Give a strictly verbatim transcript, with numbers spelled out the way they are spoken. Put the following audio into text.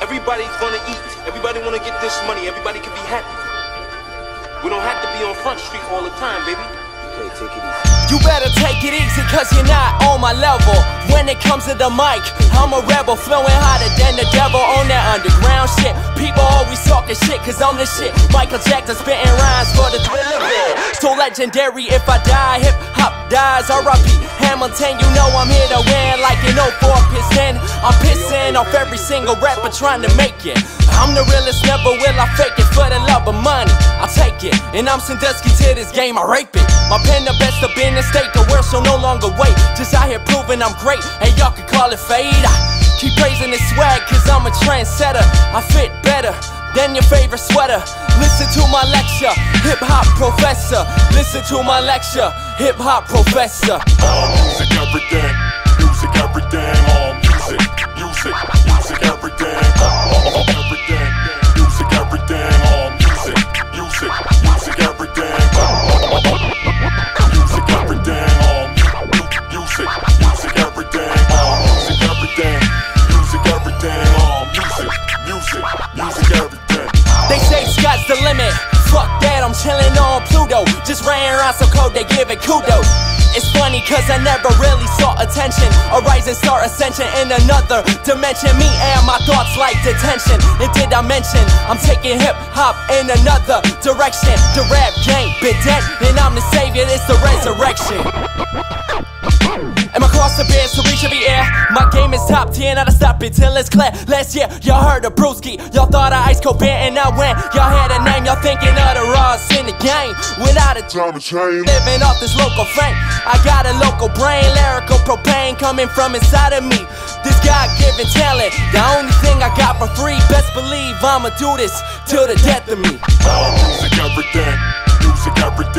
Everybody's gonna eat. Everybody wanna get this money. Everybody can be happy. We don't have to be on Front Street all the time, baby. Okay, take it easy. You better take it easy, cause you're not on my level. When it comes to the mic, I'm a rebel, flowing hotter than the devil on that underground shit. People always talking shit, cause I'm the shit. Michael Jackson spitting rhymes for the thrill of it. So legendary, if I die, hip hop dies. R I P Hamilton, you know I'm here to win like an oh four piston. I'm pissing off every single rapper trying to make it. I'm the realest, never will I fake it for the love of money. I'll take it, and I'm Sandusky to this game, I rape it. My pen the best up in the state, the world shall no longer wait. Just out here proving I'm great, and y'all can call it fate. I keep praising this swag, cause I'm a trendsetter. I fit better than your favorite sweater. Listen to my lecture, hip-hop professor. Listen to my lecture, hip-hop professor. All music, everything. Music, everything. All music, music, music, everything. All everything. Music, everything. All music, music, music, everything. Music, everything. All music, music, everything. All music, everything. Music, everything. All music, music, music, everything. They say sky's the limit. Fuck that, I'm chillin' on Pluto. Just ran around so cold they give it kudos. It's funny cause I never really saw attention. A rising star ascension in another dimension. Me and my thoughts like detention. And did I mention I'm taking hip hop in another direction? The rap game been dead, and I'm the savior, it's the resurrection. And my cross the bears to reach every air. My game is top tier, not to stop it till it's clear. Last year, y'all heard of Brewski. Y'all thought of Ice Cold Bear, and I went. Y'all had a name, y'all thinking of the Ross in the game. Without a Time to change. living off this local frame. I got a local brain, lyrical propane coming from inside of me. This God-given talent, the only thing I got for free. Best believe I'ma do this till the death of me. All music, everything. Music, everything.